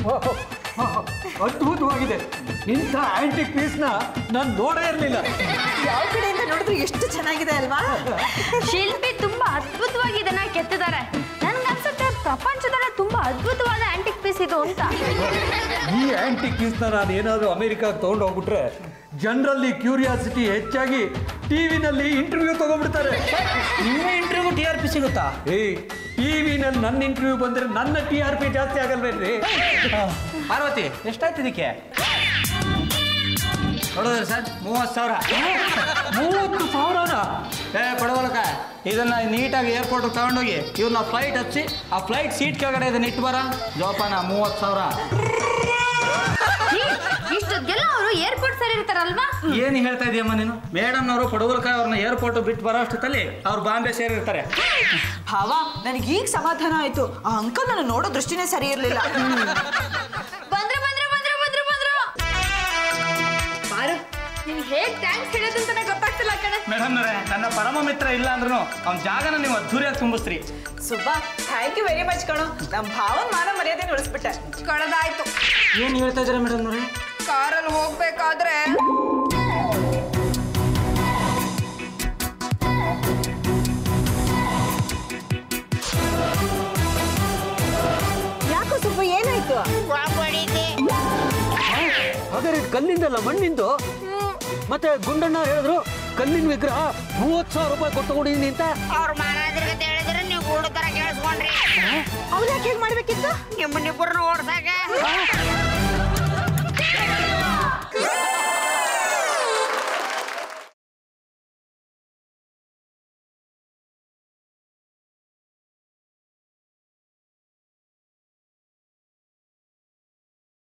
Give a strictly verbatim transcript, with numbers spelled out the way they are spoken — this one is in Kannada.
ಅದ್ಭುತವಾಗಿದೆ. ಇಂಥ ಆಂಟಿಕ್ ಪೀಸ್ನ ನಾನು ನೋಡೇ ಇರಲಿಲ್ಲ. ಯಾವ ಕಡೆಯಿಂದ ನೋಡಿದ್ರೆ ಎಷ್ಟು ಚೆನ್ನಾಗಿದೆ ಅಲ್ವಾ? ಶಿಲ್ಪಿ ತುಂಬಾ ಅದ್ಭುತವಾಗಿ ಇದನ್ನ ಕೆತ್ತಿದ್ದಾರೆ. ನನ್ಗನ್ಸುತ್ತೆ ಪ್ರಪಂಚದಲ್ಲೇ ತುಂಬಾ ಅದ್ಭುತವಾದ ಆಂಟಿಕ್ ಪೀಸ್ ಇದು ಅಂತ. ಈ ಆಂಟಿಕ್ ಪೀಸ್ನ ನಾನು ಏನಾದರೂ ಅಮೆರಿಕಾಗೆ ತೊಗೊಂಡು ಹೋಗ್ಬಿಟ್ರೆ ಜನರಲ್ಲಿ ಕ್ಯೂರಿಯಾಸಿಟಿ ಹೆಚ್ಚಾಗಿ ಟಿವಿನಲ್ಲಿ ಇಂಟರ್ವ್ಯೂ ತಗೊಂಡ್ಬಿಡ್ತಾರೆ. ನಿಮ್ಮ ಇಂಟರ್ವ್ಯೂ ಟಿ ಆರ್ ಪಿ ಸಿಗುತ್ತಾ? ಏಯ್, ಟಿವಿನಲ್ಲಿ ನನ್ನ ಇಂಟರ್ವ್ಯೂ ಬಂದರೆ ನನ್ನ ಟಿ ಆರ್ ಪಿ ಜಾಸ್ತಿ ಆಗಲ್ವೇನ್ರಿ? ಪಾರ್ವತಿ ಎಷ್ಟಾಯ್ತು ಇದಕ್ಕೆ? ಕೊಡೋದ್ರಿ ಸರ್ ಮೂವತ್ತು ಸಾವಿರ. ಮೂವತ್ತು ಸಾವಿರನ? ಏ ಕೊಡವಲಕ, ಇದನ್ನ ನೀಟಾಗಿ ಏರ್ಪೋರ್ಟ್ಗೆ ತಗೊಂಡೋಗಿ ಇವ್ರನ್ನ ಫ್ಲೈಟ್ ಹಚ್ಚಿ ಆ ಫ್ಲೈಟ್ ಸೀಟ್ ಕೆಳಗಡೆ ಇದನ್ನ ಇಟ್ಟು ಬರ ಜೋಪಾನ. ಮೂವತ್ತು ಸಾವಿರ. ಇಷ್ಟೊತ್ತಿಗೆಲ್ಲ ಅವರು ಏರ್ಪೋರ್ಟ್ ಸರಿ ಇರ್ತಾರಲ್ವಾ? ಏನು ಹೇಳ್ತಾ ಇದೀಯಮ್ಮ ನೀನು? ಮೇಡಮ್ನವರು ಕೊಡವಲಕಾಯಿ ಅವ್ರನ್ನ ಏರ್ಪೋರ್ಟ್ ಬಿಟ್ಟು ಬರೋ ಅಷ್ಟೊತ್ತಲ್ಲಿ ಅವ್ರು ಬಾಂಬೆ ಸೇರಿರ್ತಾರೆ. ಭಾವ, ನನಗೆ ಈಗ ಸಮಾಧಾನ ಆಯ್ತು. ಆ ಅಂಕಲ್ ನಾನು ನೋಡೋ ದೃಷ್ಟಿನೇ ಸರಿ ಇರ್ಲಿಲ್ಲ. ಬಂದ್ರು ಬಂದ್ರು ಬಂದ್ರು ಬಂದ್ರು ಬಂದ್ರು ಬಾರು, ನಿಮ್ಗೆ ಹೇಗ್ ಥ್ಯಾಂಕ್ಸ್ ಹೇಳೋದು ಅಂತಾನೆ ಗೊತ್ತಾಗ್ತಿಲ್ಲ ಕಣೆ. ಮೇಡಮ್ನವರೇ, ನನ್ನ ಪರಮ ಮಿತ್ರ ಇಲ್ಲ ಅಂದ್ರೂ ಅವ್ನ ಜಾಗನ ನೀವು ಅದ್ದೂರಿಯಾಗಿ ತುಂಬಿಸ್ತ್ರಿ. Subba, thank you very much ಕಣೋ. ನಮ್ಮ ಭಾವನ್ ಮಾನ ಮರ್ಯಾದೆ ಉಳಿಸ್ಬಿಟ್ಟೆ. ಕಳೆದಾಯ್ತು. ಏನು ಹೇಳ್ತಾ ಇದ್ದೀರಾ ಮೇಡಮ್ನವರೇ? ಕಾರಲ್ಲಿ ಹೋಗ್ಬೇಕಾದ್ರೆ ಯಾಕೋ ಸುಬ್ಬ, ಏನಾಯ್ತು? ಹಾಗಾದ್ರೆ ಕಲ್ಲಿಂದಲ್ಲ ಮಣ್ಣಿಂದು. ಮತ್ತೆ ಗುಂಡಣ್ಣ ಹೇಳಿದ್ರು ಕಲ್ಲಿನ ವಿಗ್ರಹ ಮೂವತ್ತು ಸಾವಿರ ರೂಪಾಯಿ ಕೊಟ್ಟು ತಗೊಂಡಿದ್ದೀನಿ ಅಂತ. ಅವ್ರ ಮಹಾರಾಜರಿಗೆ ಹೇಳಿದ್ರೆ ನೀವು ಗೂಡು ತರ ಕೇಳಿಸ್ಕೊಂಡ್ರಿ. ಅವ್ರು ಯಾಕೆ ಹೇಗೆ ಮಾಡ್ಬೇಕಿತ್ತು? ನಿಮ್ಮನ್ನಿಬ್ಬರನ್ನ ಓಡ್ಸಾಕ